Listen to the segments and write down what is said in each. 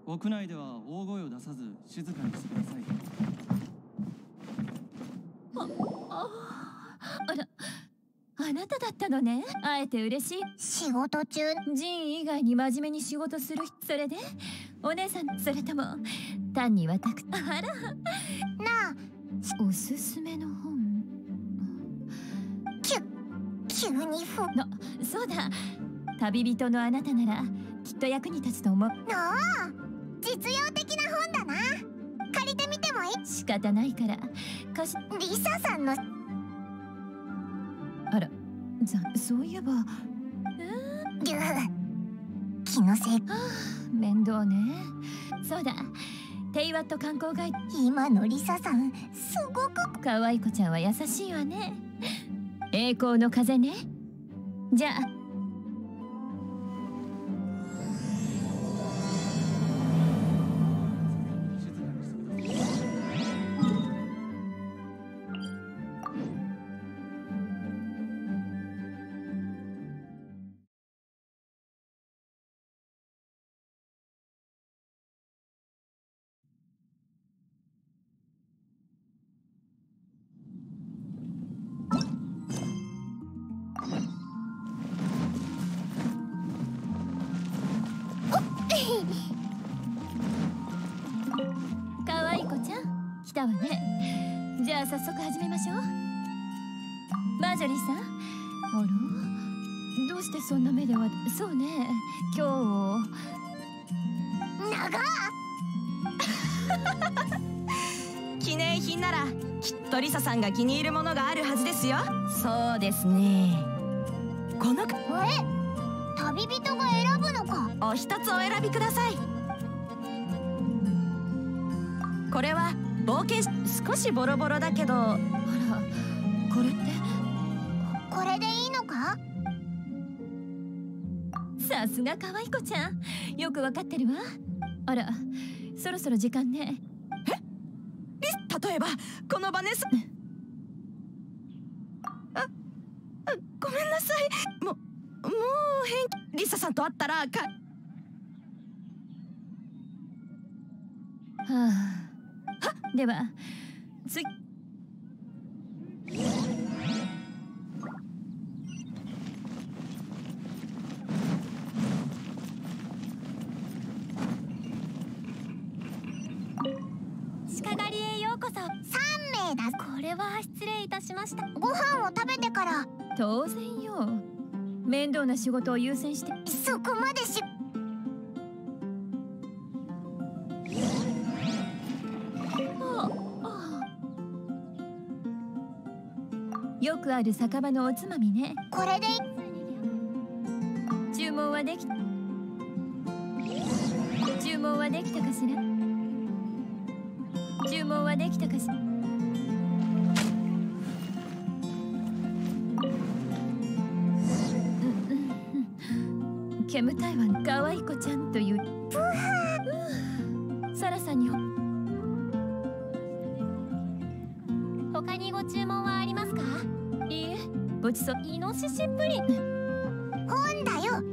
屋内では大声を出さず静かにしてください。 あら、あなただったのね。会えて嬉しい。 仕事中。 ジン以外に真面目に仕事する。それでお姉さん、それとも単に私。あら、 なあ、 おすすめの本。 急にそうだ、旅人のあなたならきっと役に立つと思う。 なあ、実用的な本だな。借りてみてもいい？ 仕方ないからリサさんの。 あら、そういえば気のせい。 面倒ね。そうだ、テイワット観光ガイド。 今のリサさんすごく可愛い子ちゃんは優しいわね。栄光の風ね。じゃあ可愛い子ちゃん来たわね。じゃあ早速始めましょう。マージョリーさん。あら、どうしてそんな目では。そうね、今日長記念品ならきっとリサさんが気に入るものがあるはずですよ。そうですね、この旅人が選ぶのか。 お一つお選びください。これは冒険。少しボロボロだけど。あら、 これって。 これでいいのか。 さすが可愛い子ちゃん、よくわかってるわ。あら、そろそろ時間ね。 例えばこのバネス。ごめんなさい。もうリサさんと会ったらでは鹿狩りへようこそ。3名だ。これは失礼いたしました。ご飯を食べてから。 当然よ。面倒な仕事を優先して。 そこまでよくある酒場のおつまみね。 これで注文はできたかしら。注文はできたかしら。煙たいわね。可愛い子ちゃんという。サラさんに他にご注文はありますか？ いいえ、ごちそう。 イノシシプリン。本だよ。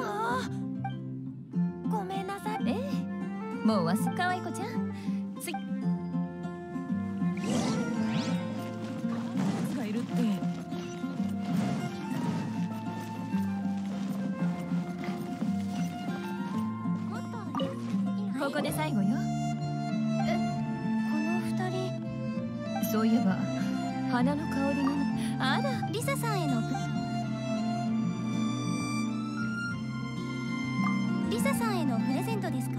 ごめんなさい。 もう可愛い子ちゃん。 がいるって。 ここで最後よ。 この2人。 そういえば花の香りが。あら、 リサさんへのプレゼントですか？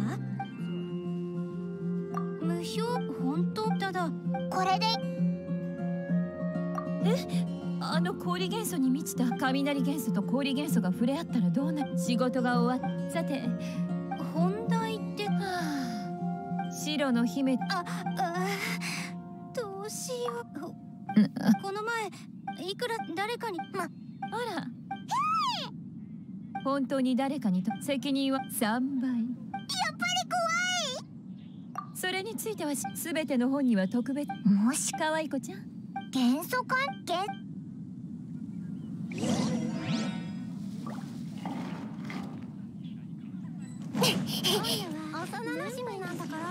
無表。本当だ。これで。 あの氷元素に満ちた雷元素と氷元素が触れ合ったらどうなる。仕事が終わっ。さて、 本題って。 白の姫。 どうしよう。この前いくら誰かに。 あら、本当に誰かにと責任は3倍。 やっぱり怖い。 それについては全ての本には特別。 もし可愛い子ちゃん。 元素関係。あ馴染みなんだから。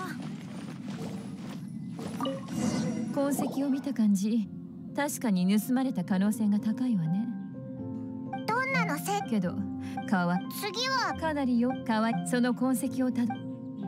痕跡を見た感じ、確かに盗まれた可能性が高いわね。 どんなのせけど川次はかなりよ。川その痕跡をたど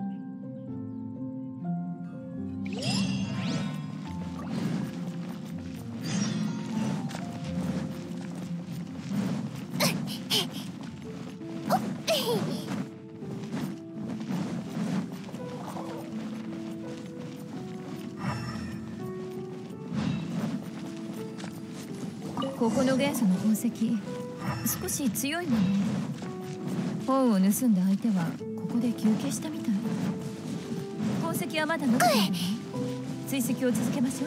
ここの元素の痕跡、少し強いものね。本を盗んだ相手はここで休憩したみたい。痕跡はまだ残っているわ。追跡を続けましょう。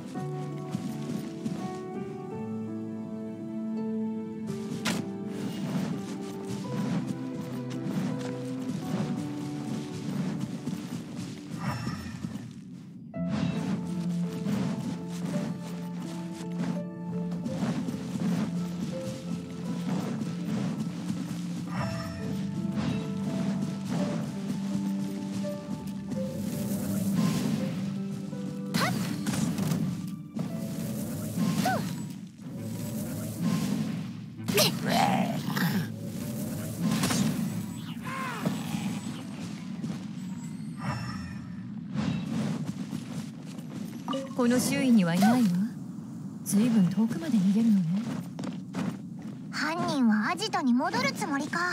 この周囲にはいないわ。ずいぶん遠くまで逃げるのね。 犯人はアジトに戻るつもりか。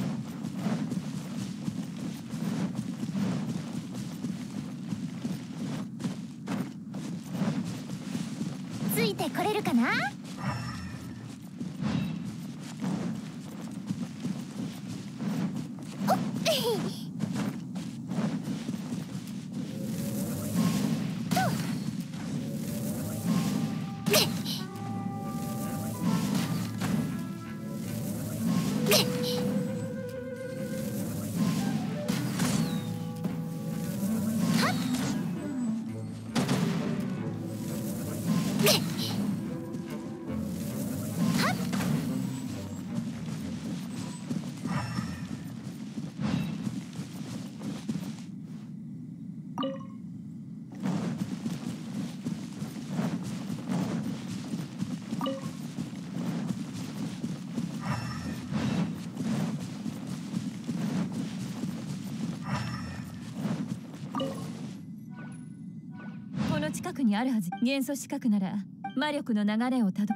ついてこれるかな。おっこの近くにあるはず。元素資格なら魔力の流れをたど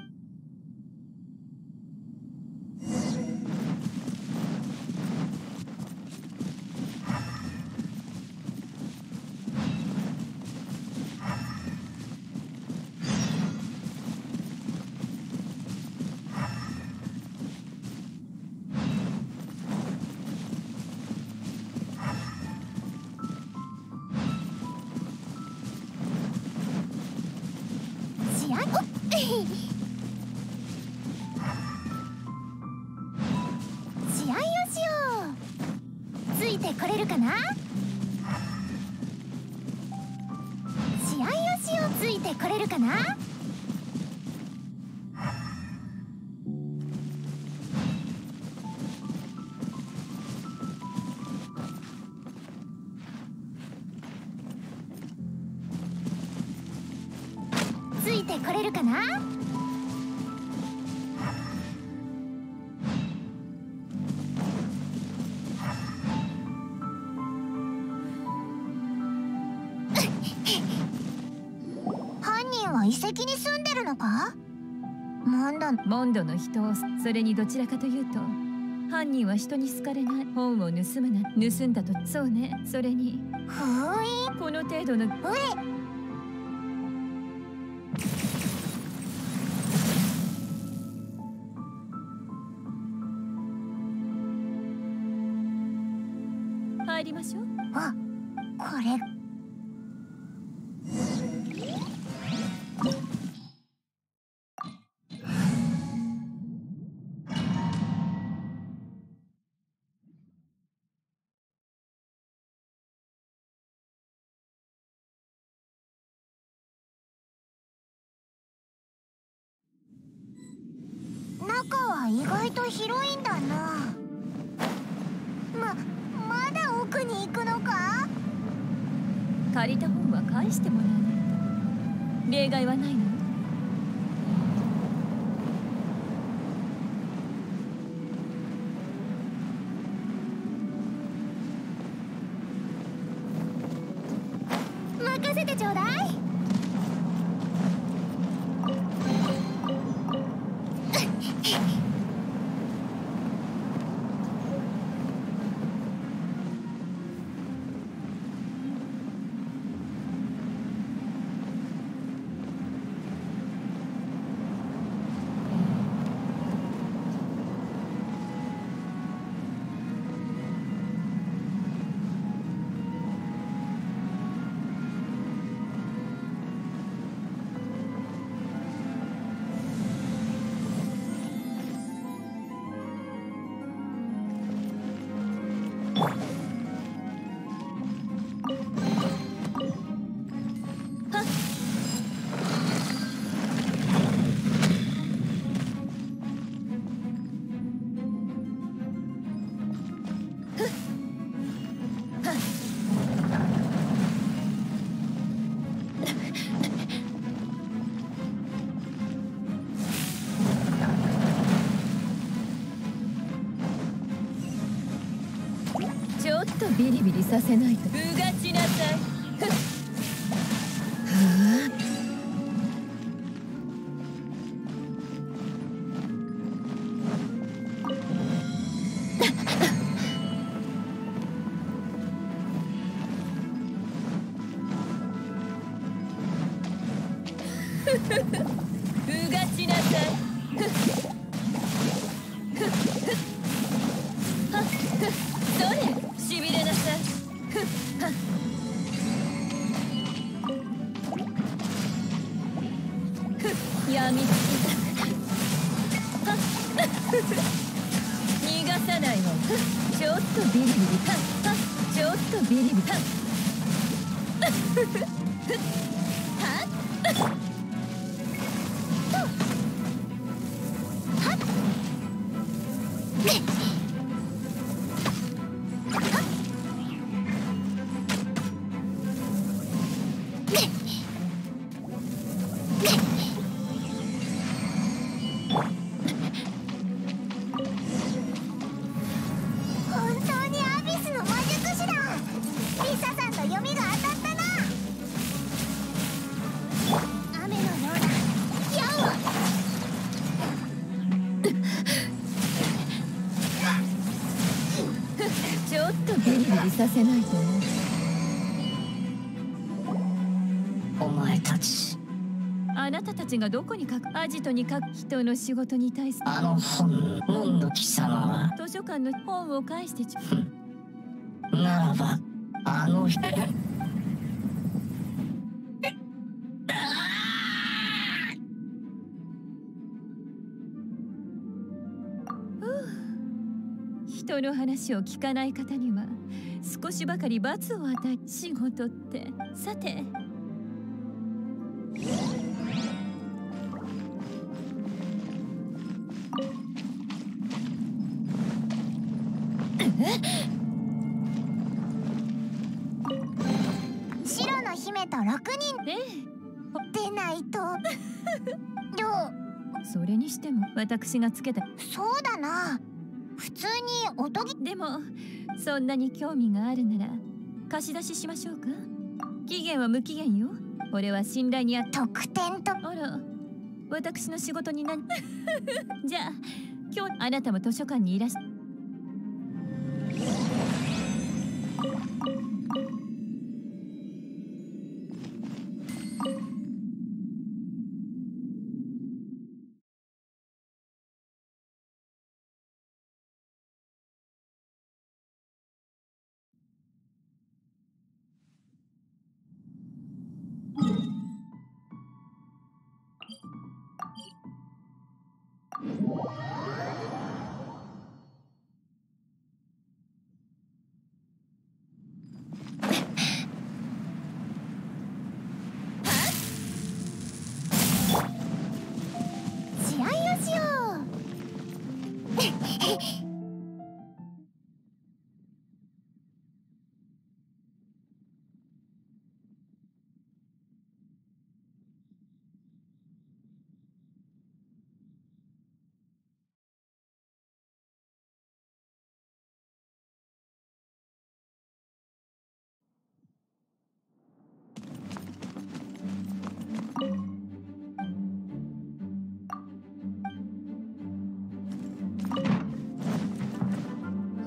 試合をしよう。ついてこれるかな。試合をしよう。ついてこれるかな。ついてこれるかな。犯人は遺跡に住んでるのか。 モンドの人を。それにどちらかというと犯人は人に好かれない。本を盗むな。盗んだと。そうね。それにこの程度の入りましょう。 あ、これ中は意外と広いんだな。まだ奥に行くのか。 借りた本は返してもらわないと。例外はないの？ 任せてちょうだい。 ちょっとビリビリさせないと。うがちなさい。うがちなさい。それ、しびれなさい。やみつき。逃がさないわ。ちょっとビリビリ。ちょっとビリビリ。 本当にアビスの魔術師だ。リサさんと読みが当たったな。雨のような矢を。 ちょっとビリビリさせないとね。 お前たち、 あなたたちがどこに書く、アジトに書く人の仕事に対するあの本、門の貴様は、 図書館の本を返してちょ。 ならば、あの人。 人の話を聞かない方には少しばかり罰を与え、仕事ってさて。 白の姫と6人ね出ないと。どう？ それにしても私がつけた。 そうだな。普通におとぎ。 でもそんなに興味があるなら貸し出ししましょうか。期限は無期限よ。これは信頼にあった特典と。 あら、私の仕事になじゃあ今日あなたも図書館にいらっしゃ。 試合をしよう。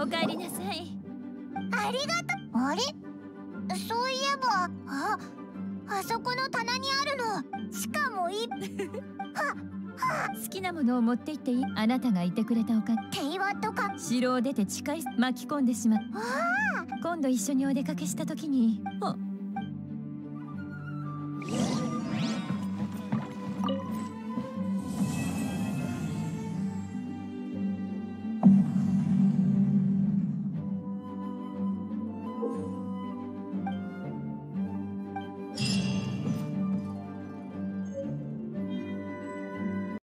おかえりなさい。 ありがとう。あれ、そういえば、あそこの棚にあるの。しかも好きなものを持って行っていい？あなたがいてくれたおかげ。 平和とか。 城を出て近い巻き込んでしまう。今度一緒にお出かけした時に